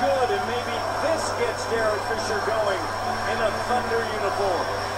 good, and maybe this gets Derek Fisher going in a Thunder uniform.